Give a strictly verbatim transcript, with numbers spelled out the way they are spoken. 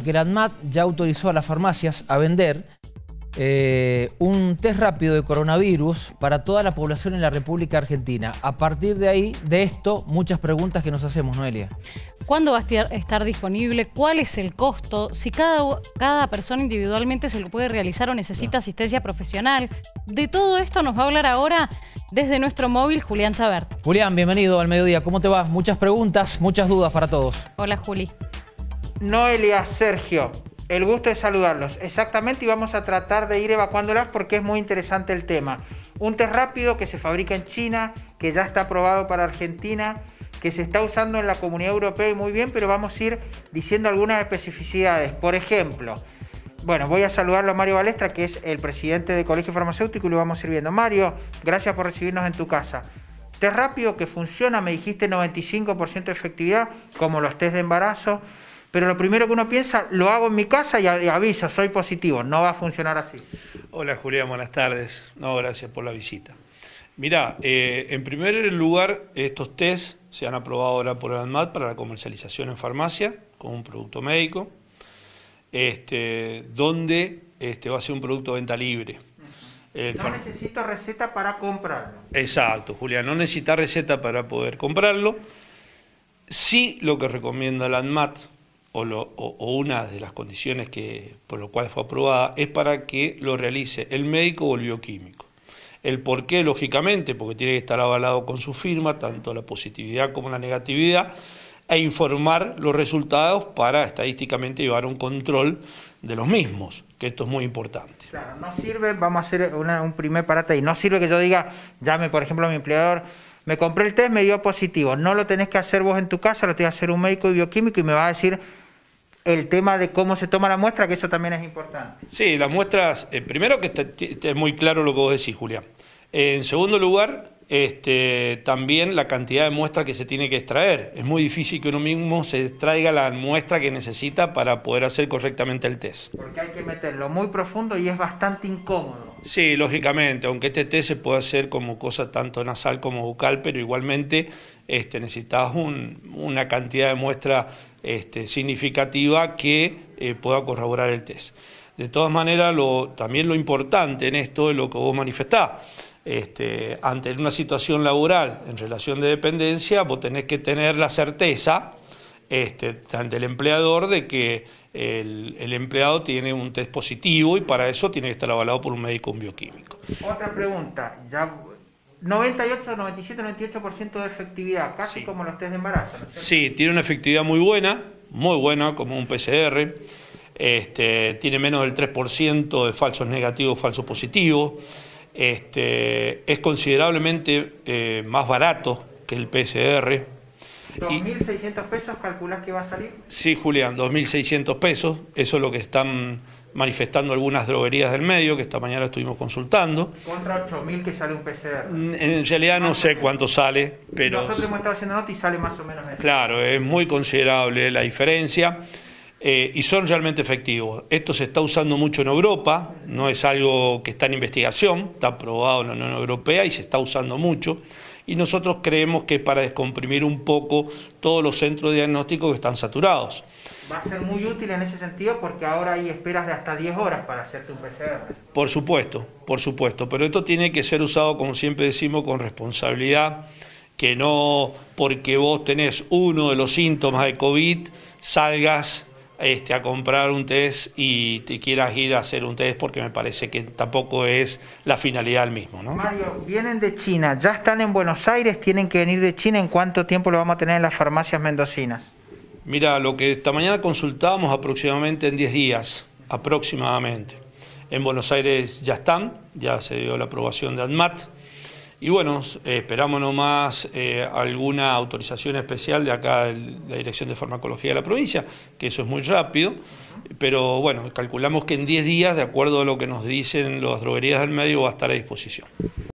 Que la ANMAT ya autorizó a las farmacias a vender eh, un test rápido de coronavirus para toda la población en la República Argentina. A partir de ahí, de esto, muchas preguntas que nos hacemos, Noelia. ¿Cuándo va a estar disponible? ¿Cuál es el costo? Si cada, cada persona individualmente se lo puede realizar o necesita asistencia profesional. De todo esto nos va a hablar ahora desde nuestro móvil Julián Chabert. Julián, bienvenido al Mediodía. ¿Cómo te va? Muchas preguntas, muchas dudas para todos. Hola, Juli. Noelia, Sergio, el gusto de saludarlos. Exactamente, y vamos a tratar de ir evacuándolas porque es muy interesante el tema. Un test rápido que se fabrica en China, que ya está aprobado para Argentina, que se está usando en la Comunidad Europea y muy bien, pero vamos a ir diciendo algunas especificidades. Por ejemplo, bueno, voy a saludarlo a Mario Balestra, que es el presidente del Colegio Farmacéutico, y lo vamos a ir viendo. Mario, gracias por recibirnos en tu casa. Test rápido que funciona, me dijiste noventa y cinco por ciento de efectividad, como los test de embarazo. Pero lo primero que uno piensa, lo hago en mi casa y aviso, soy positivo. No va a funcionar así. Hola Julián, buenas tardes. No, gracias por la visita. Mirá, eh, en primer lugar, estos test se han aprobado ahora por el ANMAT para la comercialización en farmacia como un producto médico, este, donde este, va a ser un producto de venta libre. El no necesito receta para comprarlo. Exacto, Julián, no necesita receta para poder comprarlo. Sí, lo que recomienda el ANMAT, O, lo, o, o una de las condiciones que, por lo cual fue aprobada, es para que lo realice el médico o el bioquímico. El por qué, lógicamente, porque tiene que estar avalado con su firma, tanto la positividad como la negatividad, e informar los resultados para estadísticamente llevar un control de los mismos, que esto es muy importante. Claro, no sirve, vamos a hacer una, un primer parate ahí, no sirve que yo diga, llame por ejemplo a mi empleador, me compré el test, me dio positivo, no lo tenés que hacer vos en tu casa, lo tiene que hacer un médico y bioquímico y me va a decir el tema de cómo se toma la muestra, que eso también es importante. Sí, las muestras, eh, primero que está, está muy claro lo que vos decís, Julián. Eh, en segundo lugar, este, también la cantidad de muestra que se tiene que extraer. Es muy difícil que uno mismo se extraiga la muestra que necesita para poder hacer correctamente el test. Porque hay que meterlo muy profundo y es bastante incómodo. Sí, lógicamente, aunque este test se puede hacer como cosa tanto nasal como bucal, pero igualmente este, necesitas un, una cantidad de muestra este, significativa que eh, pueda corroborar el test. De todas maneras, lo, también lo importante en esto es lo que vos manifestás. Este, ante una situación laboral en relación de dependencia, vos tenés que tener la certeza este, ante el empleador de que el, el empleado tiene un test positivo y para eso tiene que estar avalado por un médico o un bioquímico. Otra pregunta, ya noventa y ocho, noventa y siete, noventa y ocho por ciento de efectividad, casi sí, como los test de embarazo, ¿no es cierto? Sí, tiene una efectividad muy buena, muy buena, como un P C R, este, tiene menos del tres por ciento de falsos negativos, falsos positivos. Este, es considerablemente eh, más barato que el P C R. ¿dos mil seiscientos pesos calculás que va a salir? Sí, Julián, dos mil seiscientos pesos. Eso es lo que están manifestando algunas droguerías del medio, que esta mañana estuvimos consultando. Contra ocho mil que sale un P C R. En realidad no sé cuánto sale, pero... Nosotros hemos estado haciendo nota y sale más o menos eso. Claro, es muy considerable la diferencia. Eh, y son realmente efectivos. Esto se está usando mucho en Europa, no es algo que está en investigación, está aprobado en la Unión Europea y se está usando mucho. Y nosotros creemos que es para descomprimir un poco todos los centros de diagnóstico que están saturados. Va a ser muy útil en ese sentido porque ahora hay esperas de hasta diez horas para hacerte un P C R. Por supuesto, por supuesto, pero esto tiene que ser usado, como siempre decimos, con responsabilidad, que no porque vos tenés uno de los síntomas de COVID salgas Este, a comprar un test y te quieras ir a hacer un test, porque me parece que tampoco es la finalidad del mismo, ¿no? Mario, vienen de China, ya están en Buenos Aires, tienen que venir de China. ¿En cuánto tiempo lo vamos a tener en las farmacias mendocinas? Mira, lo que esta mañana consultábamos aproximadamente en diez días, aproximadamente. En Buenos Aires ya están, ya se dio la aprobación de ANMAT. Y bueno, eh, esperamos nomás eh, alguna autorización especial de acá, de la Dirección de Farmacología de la provincia, que eso es muy rápido, pero bueno, calculamos que en diez días, de acuerdo a lo que nos dicen las droguerías del medio, va a estar a disposición.